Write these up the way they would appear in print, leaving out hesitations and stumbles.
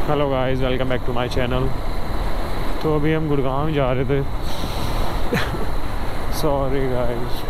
Hello guys, welcome back to my channel. तो अभी हम गुड़गांव जा रहे थे। Sorry guys.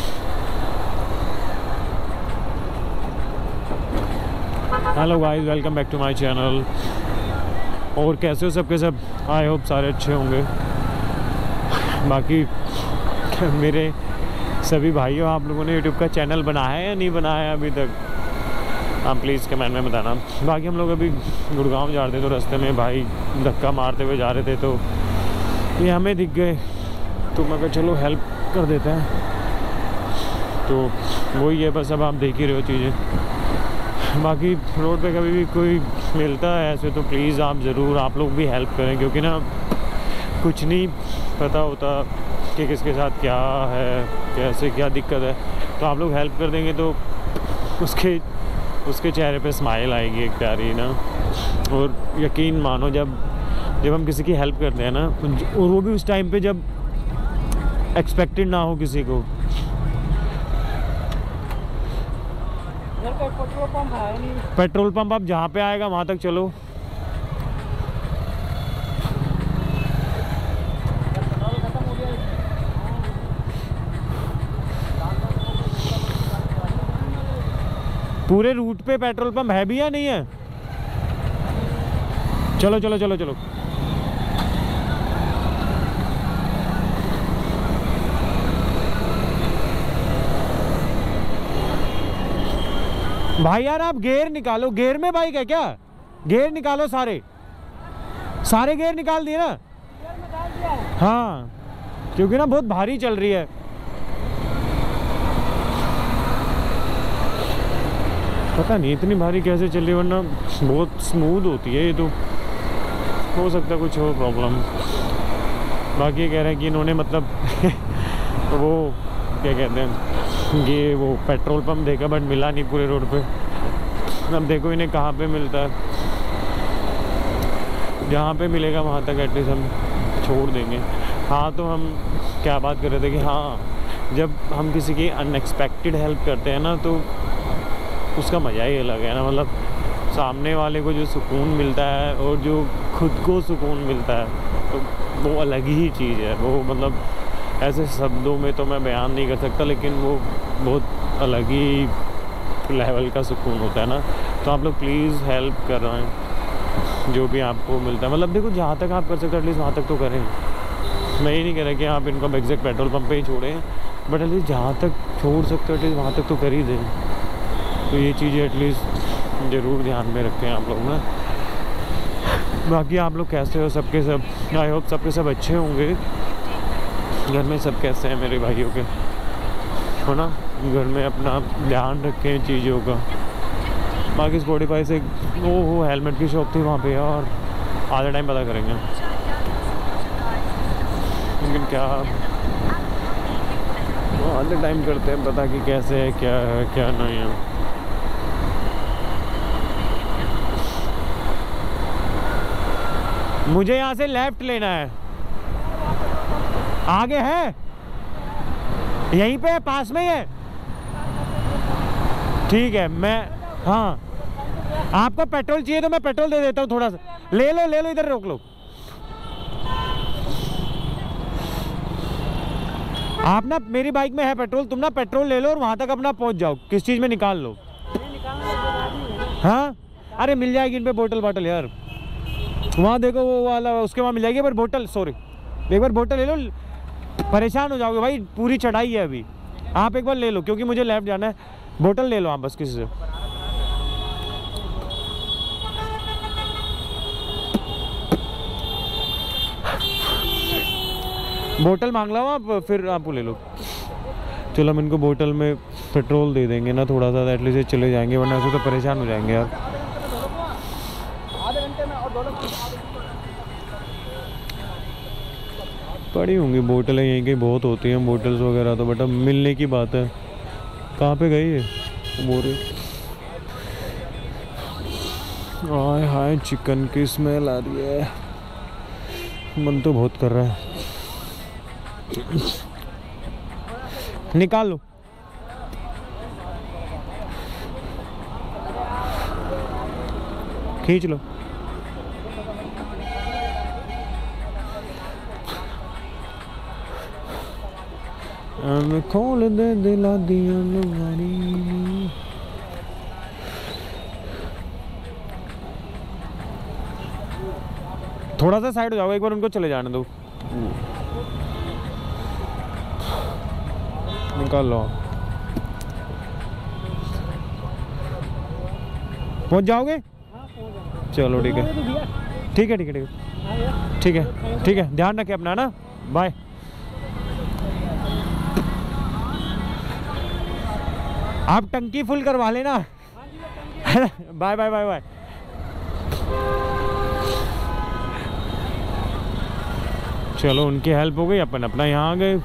Hello guys, welcome back to my channel. और कैसे हो सबके सब? आई होप सारे अच्छे होंगे। बाकी मेरे सभी भाइयों, आप लोगों ने यूट्यूब का चैनल बनाया है या नहीं बनाया अभी तक? आप प्लीज़ कमेंट में बताना। बाकी हम लोग अभी गुड़गांव जा रहे थे, तो रास्ते में भाई धक्का मारते हुए जा रहे थे, तो ये हमें दिख गए, तो मैं कहा चलो हेल्प कर देते हैं। तो वही है, बस अब आप देख ही रहे हो चीज़ें। बाकी रोड पे कभी भी कोई मिलता है ऐसे तो प्लीज़ आप ज़रूर आप लोग भी हेल्प करें, क्योंकि ना कुछ नहीं पता होता कि किसके साथ क्या है, कैसे क्या दिक्कत है। तो आप लोग हेल्प कर देंगे तो उसके चेहरे पे स्माइल आएगी एक प्यारी ना। और यकीन मानो जब हम किसी की हेल्प करते हैं ना, और वो भी उस टाइम पे जब एक्सपेक्टेड ना हो किसी को। पेट्रोल पंप है नहीं। पेट्रोल पंप आप जहाँ पे आएगा वहाँ तक चलो। पूरे रूट पे पेट्रोल पंप है भी या नहीं है? चलो चलो चलो चलो। भाई यार आप गियर निकालो। गियर में बाइक है क्या? गियर निकालो, सारे गियर निकाल दिए ना? हाँ, क्योंकि ना बहुत भारी चल रही है। पता नहीं इतनी भारी कैसे चल रही है, वरना बहुत स्मूथ होती है ये। तो हो सकता है कुछ हो प्रॉब्लम। बाकी ये कह रहे हैं कि इन्होंने मतलब वो क्या कहते हैं, ये वो पेट्रोल पंप देखा बट मिला नहीं पूरे रोड पे। अब देखो इन्हें कहाँ पे मिलता है, जहाँ पे मिलेगा वहाँ तक एटलीस्ट हम छोड़ देंगे। हाँ, तो हम क्या बात कर रहे थे कि हाँ, जब हम किसी की अनएक्सपेक्टेड हेल्प करते हैं ना, तो उसका मज़ा ही अलग है ना। मतलब सामने वाले को जो सुकून मिलता है और जो खुद को सुकून मिलता है, तो वो अलग ही चीज़ है। वो मतलब ऐसे शब्दों में तो मैं बयान नहीं कर सकता, लेकिन वो बहुत अलग ही लेवल का सुकून होता है ना। तो आप लोग प्लीज़ हेल्प कर रहे हैं जो भी आपको मिलता है। मतलब देखो, जहाँ तक आप कर सकते हो एटलीस्ट वहाँ तक तो करें। मैं ये नहीं कह रहा कि आप इनको एग्जैक्ट पेट्रोल पंप पे ही छोड़ें, बट एटलीस्ट जहाँ तक छोड़ सकते हो एटलीस्ट वहाँ तक तो कर ही दें। तो ये चीज़ें एटलीस्ट ज़रूर ध्यान में रखें आप लोग ना। बाकी आप लोग कैसे हो सबके सब? आई होप सबके सब अच्छे होंगे। घर में सब कैसे हैं मेरे भाइयों के, हो ना? घर में अपना ध्यान रखें चीज़ों का। बाकी स्पॉटिफाई से वो हेलमेट की शॉप थी वहाँ पे यार, आधा टाइम पता करेंगे, लेकिन क्या आधे टाइम करते हैं पता कि कैसे है, क्या नहीं है। मुझे यहाँ से लेफ्ट लेना है। आगे है, यहीं पे है, पास में ही है। ठीक है, मैं हाँ, आपको पेट्रोल चाहिए तो मैं पेट्रोल दे देता हूँ थोड़ा सा। ले लो, इधर रोक लो। आप ना, मेरी बाइक में है पेट्रोल, तुम ना पेट्रोल ले लो और वहाँ तक अपना पहुँच जाओ। किस चीज़ में निकाल लो? हाँ, अरे मिल जाएगी इन पे बोतल यार। वहाँ देखो वो वाला, उसके वहाँ मिल जाएगी। पर बोतल, सॉरी, एक बार बोतल ले लो, परेशान हो जाओगे भाई, पूरी चढ़ाई है अभी। आप एक बार ले लो, क्योंकि मुझे लेफ्ट जाना है। बोतल ले लो आप बस किसी से। बोतल मांग लो आप, फिर आप ले लो। चलो हम इनको बोतल में पेट्रोल दे देंगे ना थोड़ा सा, एटलीस्ट चले जाएंगे, वरना ऐसे तो परेशान हो जाएंगे यार। पड़ी होंगी बोतलें, यहीं कहीं बहुत होती हैं बोतल्स वगैरह तो, बट अब मिलने की बात है। कहाँ पे गई है बोरे? हाय हाय, चिकन की स्मेल आ रही है, मन तो बहुत कर रहा है। निकाल लो। खींच लो। खोल दे दिला दिया लुगारी। थोड़ा सा साइड हो जाओ, एक बार उनको चले जाने दो। निकाल लो, पहुंच जाओगे? चलो ठीक है, ठीक है, ठीक है, ठीक है, ठीक है, ठीक है, ध्यान रखें अपना ना, बाय। आप टंकी फुल करवा लेना। Bye bye bye bye. चलो उनकी हेल्प हो गई, अपन अपना यहाँ आ गए।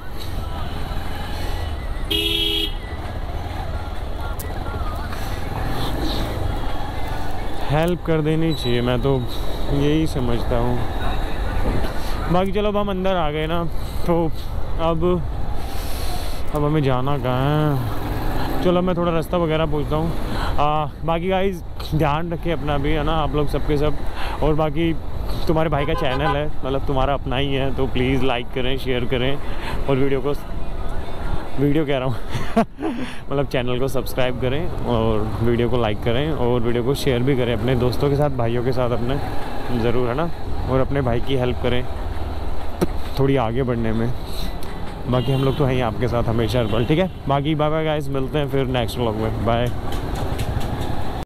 हेल्प कर देनी चाहिए, मैं तो यही समझता हूँ। बाकी चलो अब हम अंदर आ गए ना, तो अब हमें जाना कहाँ है। चलो मैं थोड़ा रास्ता वगैरह पूछता हूँ। बाकी गाइस ध्यान रखें अपना भी, है ना, आप लोग सबके सब। और बाकी तुम्हारे भाई का चैनल है, मतलब तुम्हारा अपना ही है, तो प्लीज़ लाइक करें, शेयर करें, और वीडियो कह रहा हूँ मतलब चैनल को सब्सक्राइब करें, और वीडियो को लाइक करें, और वीडियो को शेयर भी करें अपने दोस्तों के साथ, भाइयों के साथ अपने, ज़रूर, है ना। और अपने भाई की हेल्प करें थोड़ी आगे बढ़ने में। बाकी हम लोग तो हैं आपके साथ हमेशा, ठीक है। बाकी बाय बाय गाइस, मिलते हैं फिर नेक्स्ट व्लॉग में, बाय।